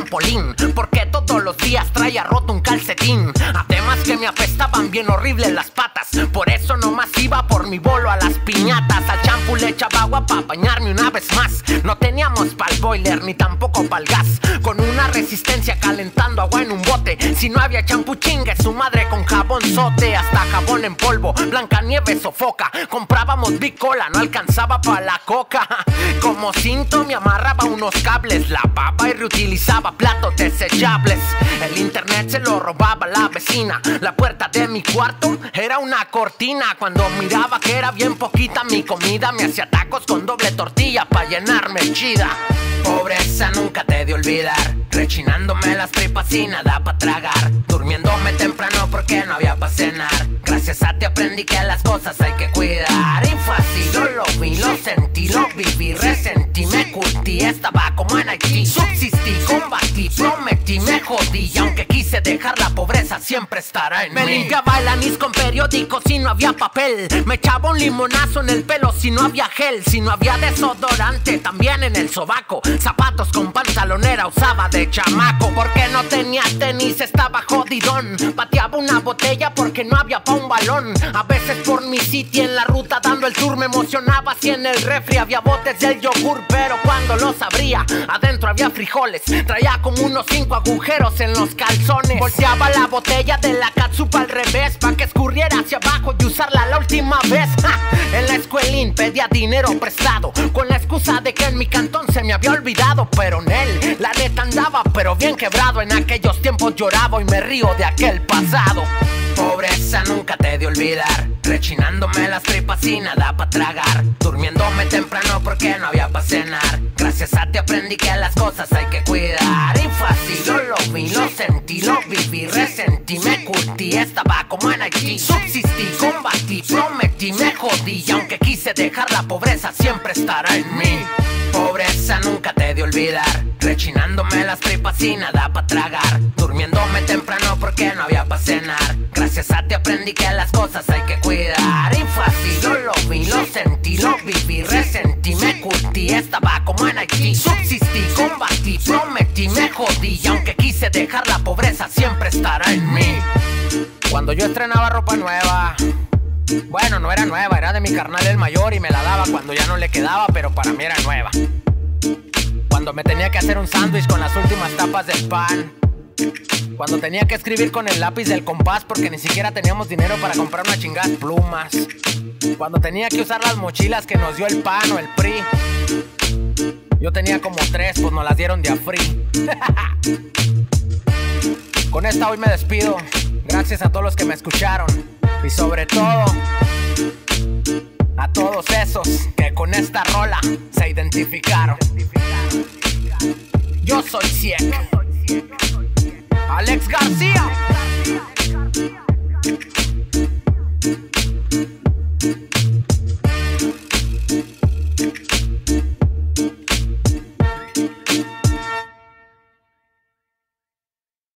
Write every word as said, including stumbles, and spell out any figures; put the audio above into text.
trampolín, porque todos los días traía roto un calcetín. Además que me apestaban bien horrible las patas, por eso nomás iba por mi bolo a las piñatas. Al champú le echaba agua pa' bañarme una vez más. No teníamos pa'l boiler ni tampoco pa'l gas, con una resistencia calentando agua en un bote. Si no había champú, chingue su madre con jabonzote. Hasta jabón en polvo, Blancanieves o Foca. Comprábamos bicola, no alcanzaba pa' la coca. Como cinto me amarraba unos cables, lavaba y reutilizaba platos desechables. El internet se lo robaba la vecina, la puerta de mi cuarto era una cortina. Cuando miraba que era bien poquita mi comida, me hacía tacos con doble tortilla pa' llenarme chida. Pobreza nunca te he de olvidar, rechinándome las tripas y nada pa' tragar, durmiéndome temprano porque no había pa' cenar. Gracias a ti aprendí que las cosas hay que cuidar. Y fácil, yo lo vi, lo sentí, lo viví, resentí, me curtí, estaba como en Haití. Subsistí, combatí, prometí, me jodí, y aunque quise dejar la pobreza siempre estará en me mí. Me limpiaba el anís con periódico si no había papel, me echaba un limonazo en el pelo si no había gel, si no había desodorante también en el sobaco. Zapatos con pantalonera usaba de chamaco, porque no tenía tenis, estaba jodidón. Pateaba una botella porque no había pa' un balón. A veces por mi sitio en la ruta dando el tour me emocionaba si en el refri había botes del yogur, pero cuando los abría adentro había frijoles. Traía como unos cinco agujeros en los calzones. Volteaba la botella de la catsup al revés pa' que escurriera hacia abajo y usarla la última vez. ¡Ja! En la escuelín pedía dinero prestado con la excusa de que en mi cantón se me había olvidado, pero en él la neta andaba pero bien quebrado. En aquellos tiempos lloraba y me río de aquel pasado. Pobreza nunca te he de olvidar, rechinándome las tripas y nada pa' tragar, durmiéndome temprano porque no había pa' cenar. Gracias a ti aprendí que las cosas hay que cuidar. Y fácil, yo lo vi, lo sentí, lo viví, resentí, me curtí, estaba como en Haití. Subsistí, combatí, prometí, me jodí, y aunque quise dejar la pobreza siempre estará en mí. Pobreza nunca te he de olvidar, rechinándome las tripas y nada pa' tragar, durmiéndome temprano porque no había pa' cenar. Gracias a ti aprendí que las cosas hay que cuidar. Y fácil, yo lo vi, lo sentí, lo viví, resentí, me curtí, estaba como en Haití. Subsistí, combatí, prometí, me jodí, y aunque quise dejar la pobreza siempre estará en mí. Cuando yo estrenaba ropa nueva, bueno, no era nueva, era de mi carnal el mayor y me la daba cuando ya no le quedaba, pero para mí era nueva. Cuando me tenía que hacer un sándwich con las últimas tapas del pan, cuando tenía que escribir con el lápiz del compás porque ni siquiera teníamos dinero para comprar unas chingadas plumas, cuando tenía que usar las mochilas que nos dio el P A N o el P R I. Yo tenía como tres, pues nos las dieron de a free. Con esta hoy me despido. Gracias a todos los que me escucharon, y sobre todo a todos esos que con esta rola se identificaron. Yo soy Ciek, Alex García.